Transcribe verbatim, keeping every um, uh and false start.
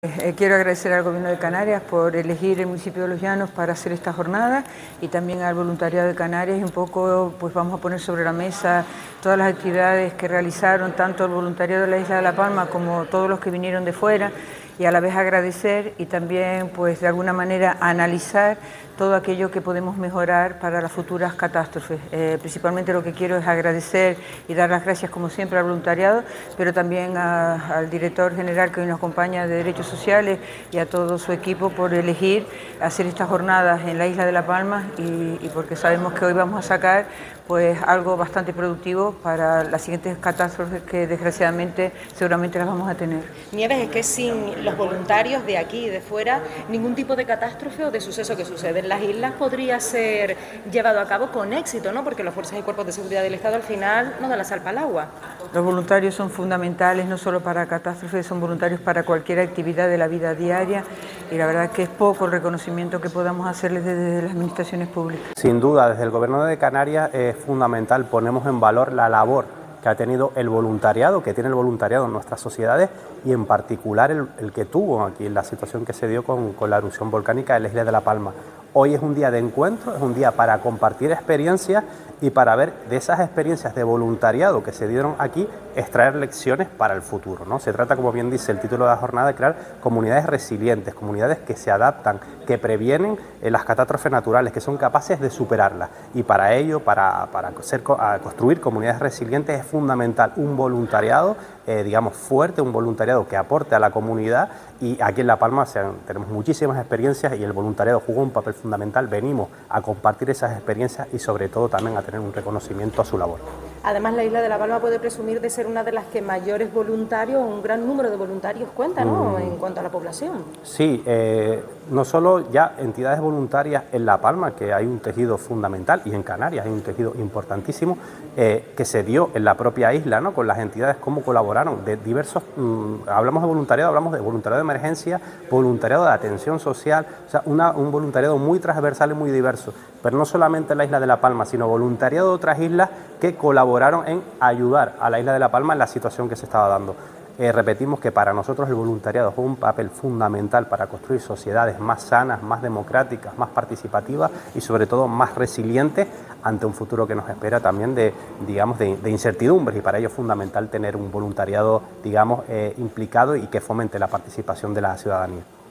Eh, quiero agradecer al Gobierno de Canarias por elegir el municipio de Los Llanos para hacer esta jornada y también al voluntariado de Canarias. Y un poco pues vamos a poner sobre la mesa todas las actividades que realizaron tanto el voluntariado de la Isla de La Palma como todos los que vinieron de fuera, y a la vez agradecer y también pues de alguna manera analizar todo aquello que podemos mejorar para las futuras catástrofes. Eh, principalmente lo que quiero es agradecer y dar las gracias como siempre al voluntariado, pero también a, al director general que hoy nos acompaña de Derechos Sociales y a todo su equipo por elegir hacer estas jornadas en la Isla de La Palma y, y porque sabemos que hoy vamos a sacar pues algo bastante productivo para las siguientes catástrofes que desgraciadamente seguramente las vamos a tener. Nieves, es que sin los voluntarios de aquí y de fuera, ningún tipo de catástrofe o de suceso que sucede en las islas podría ser llevado a cabo con éxito, ¿no? Porque las fuerzas y cuerpos de seguridad del Estado al final no dan la sal para el agua. Los voluntarios son fundamentales no solo para catástrofes, son voluntarios para cualquier actividad de la vida diaria, y la verdad es que es poco el reconocimiento que podamos hacerles desde las administraciones públicas. Sin duda, desde el Gobierno de Canarias es fundamental, ponemos en valor la labor que ha tenido el voluntariado, que tiene el voluntariado en nuestras sociedades, y en particular el, el que tuvo aquí en la situación que se dio con, con la erupción volcánica de la Isla de La Palma. Hoy es un día de encuentro, es un día para compartir experiencias y para ver de esas experiencias de voluntariado que se dieron aquí, extraer lecciones para el futuro, ¿no? Se trata, como bien dice el título de la jornada, de crear comunidades resilientes, comunidades que se adaptan, que previenen eh, las catástrofes naturales, que son capaces de superarlas. Y para ello, para, para ser, a construir comunidades resilientes, es fundamental un voluntariado, eh, digamos, fuerte, un voluntariado que aporte a la comunidad. Y aquí en La Palma se han, tenemos muchísimas experiencias y el voluntariado jugó un papel fundamental. Venimos a compartir esas experiencias y sobre todo también a tener un reconocimiento a su labor. Además, la Isla de La Palma puede presumir de ser una de las que mayores voluntarios, un gran número de voluntarios cuenta, ¿no? Mm. En cuanto a la población. Sí, eh, no solo ya entidades voluntarias en La Palma, que hay un tejido fundamental, y en Canarias hay un tejido importantísimo, eh, que se dio en la propia isla, ¿no? Con las entidades, cómo colaboraron, de diversos, mmm, hablamos de voluntariado, hablamos de voluntariado de emergencia, voluntariado de atención social, o sea, una, un voluntariado muy transversal y muy diverso, pero no solamente en la Isla de La Palma, sino voluntariado de otras islas que colaboraron en ayudar a la Isla de La Palma en la situación que se estaba dando. Eh, repetimos que para nosotros el voluntariado juega un papel fundamental para construir sociedades más sanas, más democráticas, más participativas y sobre todo más resilientes ante un futuro que nos espera también de, digamos, de, de incertidumbres, y para ello es fundamental tener un voluntariado, digamos, eh, implicado y que fomente la participación de la ciudadanía.